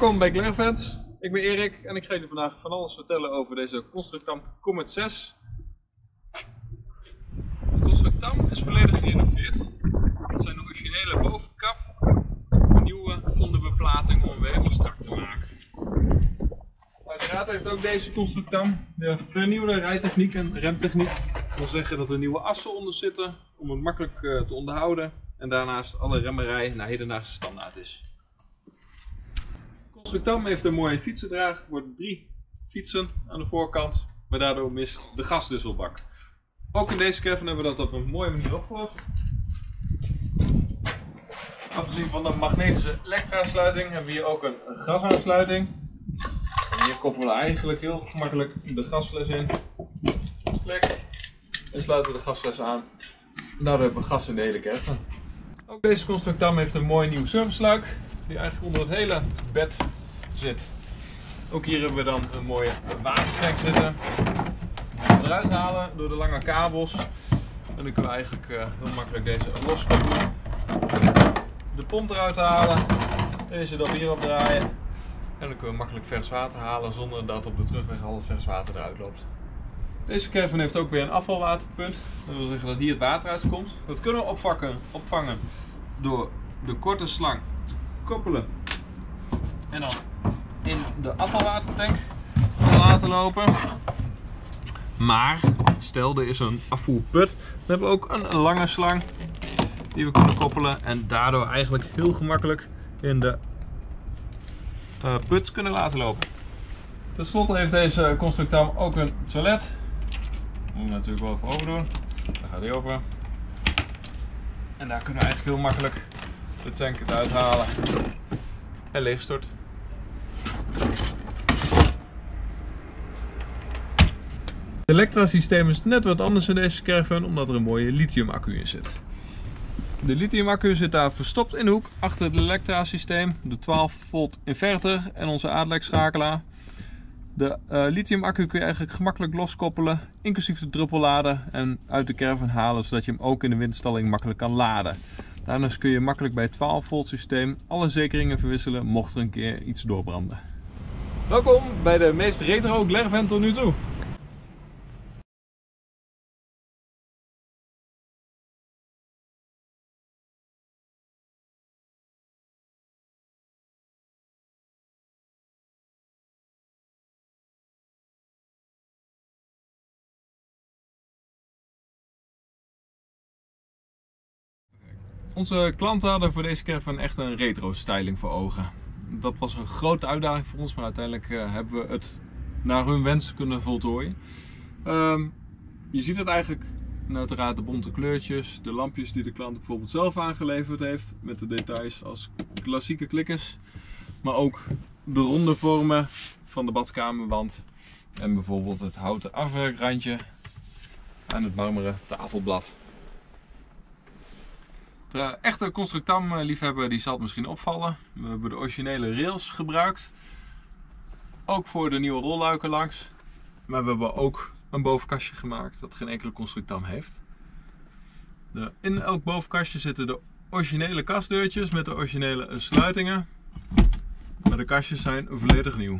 Welkom bij Glervents. Ik ben Erik en ik ga jullie vandaag van alles vertellen over deze Constructam Comet 6. De Constructam is volledig gerenoveerd. Het zijn de originele bovenkap, een nieuwe onderbeplating om hem weer helemaal strak te maken. Uiteraard heeft ook deze Constructam de vernieuwde rijtechniek en remtechniek. Dat wil zeggen dat er nieuwe assen onder zitten om het makkelijk te onderhouden en daarnaast alle remmerij naar hedendaagse standaard is. Constructam heeft een mooie fietsendrager voor 3 fietsen aan de voorkant, maar daardoor mist de gasdusselbak. Ook in deze caravan hebben we dat op een mooie manier opgelost. Afgezien van de magnetische elektra-aansluiting hebben we hier ook een gasaansluiting. En hier koppelen we eigenlijk heel gemakkelijk de gasfles in. Klik. En sluiten we de gasfles aan. En daardoor hebben we gas in de hele caravan. Ook deze Constructam heeft een mooi nieuw serviceluik die eigenlijk onder het hele bed zit. Ook hier hebben we dan een mooie watertank zitten. Eruit halen door de lange kabels. En dan kunnen we eigenlijk heel makkelijk deze loskoppelen. De pomp eruit halen. Deze dan hierop draaien. En dan kunnen we makkelijk vers water halen zonder dat op de terugweg al het vers water eruit loopt. Deze caravan heeft ook weer een afvalwaterpunt. Dat wil zeggen dat hier het water uitkomt. Dat kunnen we opvangen door de korte slang te koppelen. En dan in de afvalwatertank te laten lopen. Maar stel er is een afvoerput, dan hebben we ook een lange slang die we kunnen koppelen en daardoor eigenlijk heel gemakkelijk in de put kunnen laten lopen. Ten slotte heeft deze Constructam ook een toilet. Dat moet we natuurlijk wel even open doen. Dan gaat hij open. En daar kunnen we eigenlijk heel makkelijk de tank eruit halen en leegstort. Het elektrasysteem is net wat anders in deze caravan omdat er een mooie lithium accu in zit. De lithium accu zit daar verstopt in de hoek achter het elektrasysteem, de 12 volt inverter en onze ADLEC-schakelaar. De lithium accu kun je eigenlijk gemakkelijk loskoppelen, inclusief de druppellader en uit de caravan halen zodat je hem ook in de windstalling makkelijk kan laden. Daarnaast kun je makkelijk bij het 12 volt systeem alle zekeringen verwisselen mocht er een keer iets doorbranden. Welkom bij de meest retro Glervan tot nu toe. Onze klanten hadden voor deze caravan echt een retro styling voor ogen. Dat was een grote uitdaging voor ons, maar uiteindelijk hebben we het naar hun wens kunnen voltooien. Je ziet het eigenlijk, en uiteraard de bonte kleurtjes, de lampjes die de klant bijvoorbeeld zelf aangeleverd heeft, met de details als klassieke klikkers. Maar ook de ronde vormen van de badkamerwand en bijvoorbeeld het houten afwerkrandje aan het marmeren tafelblad. De echte Constructam liefhebber die zal het misschien opvallen. We hebben de originele rails gebruikt. Ook voor de nieuwe rolluiken langs. Maar we hebben ook een bovenkastje gemaakt dat geen enkele Constructam heeft. In elk bovenkastje zitten de originele kastdeurtjes met de originele sluitingen. Maar de kastjes zijn volledig nieuw.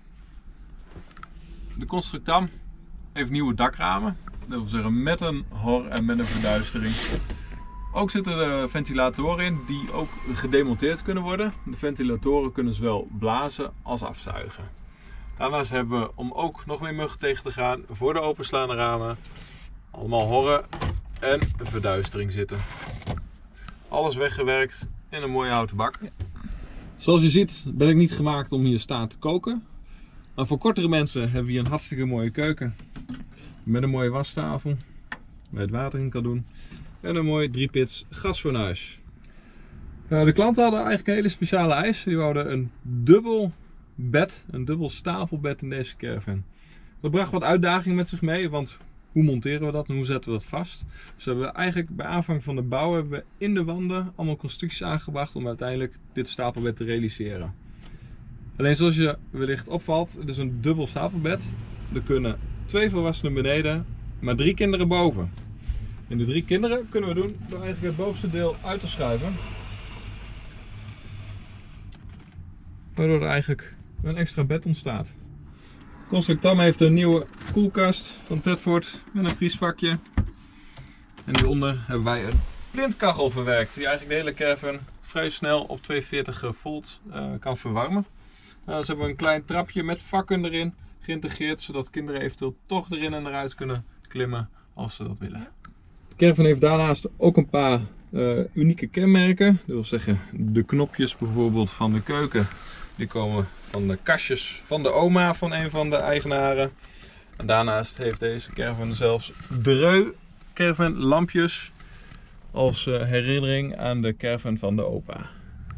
De Constructam heeft nieuwe dakramen. Dat wil zeggen met een hor en met een verduistering. Ook zitten er ventilatoren in die ook gedemonteerd kunnen worden. De ventilatoren kunnen zowel blazen als afzuigen. Daarnaast hebben we, om ook nog meer muggen tegen te gaan, voor de openslaande ramen allemaal horren en een verduistering zitten. Alles weggewerkt in een mooie houten bak. Zoals je ziet ben ik niet gemaakt om hier staan te koken. Maar voor kortere mensen hebben we hier een hartstikke mooie keuken. Met een mooie wastafel, waar je het water in kan doen. En een mooi 3-pits gasfornuis. De klanten hadden eigenlijk een hele speciale eis. Die wouden een dubbel bed, een dubbel stapelbed in deze caravan. Dat bracht wat uitdaging met zich mee, want hoe monteren we dat en hoe zetten we dat vast? Dus we hebben eigenlijk bij aanvang van de bouw hebben we in de wanden allemaal constructies aangebracht om uiteindelijk dit stapelbed te realiseren. Alleen zoals je wellicht opvalt, het is een dubbel stapelbed. Er kunnen 2 volwassenen beneden, maar 3 kinderen boven. En de 3 kinderen kunnen we doen door eigenlijk het bovenste deel uit te schuiven. waardoor er eigenlijk een extra bed ontstaat. Constructam heeft een nieuwe koelkast van Tedford met een vriesvakje. En hieronder hebben wij een blindkachel verwerkt die eigenlijk de hele caravan vrij snel op 240 volt kan verwarmen. Nou, dus hebben we een klein trapje met vakken erin geïntegreerd, zodat kinderen eventueel toch erin en eruit kunnen klimmen als ze dat willen. De caravan heeft daarnaast ook een paar unieke kenmerken. Dat wil zeggen, de knopjes bijvoorbeeld van de keuken, die komen van de kastjes van de oma van een van de eigenaren. En daarnaast heeft deze caravan zelfs Dreu caravan lampjes als herinnering aan de caravan van de opa.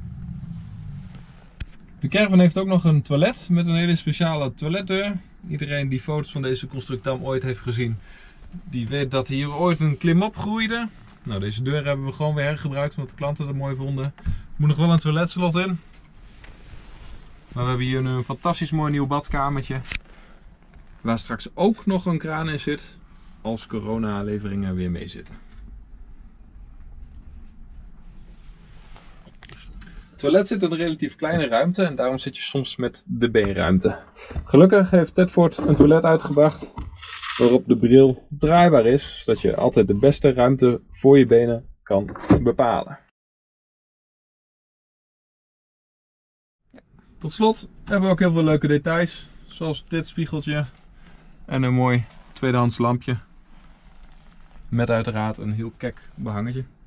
De caravan heeft ook nog een toilet met een hele speciale toiletdeur. Iedereen die foto's van deze Constructam ooit heeft gezien, die weet dat hier ooit een klimop groeide. Nou, deze deur hebben we gewoon weer hergebruikt omdat de klanten het mooi vonden. Er moet nog wel een toiletslot in. Maar we hebben hier nu een fantastisch mooi nieuw badkamertje. Waar straks ook nog een kraan in zit als corona-leveringen weer mee zitten. Het toilet zit in een relatief kleine ruimte en daarom zit je soms met de beenruimte. Gelukkig heeft Tedford een toilet uitgebracht waarop de bril draaibaar is, zodat je altijd de beste ruimte voor je benen kan bepalen. Tot slot hebben we ook heel veel leuke details, zoals dit spiegeltje en een mooi tweedehands lampje met uiteraard een heel kek behangetje.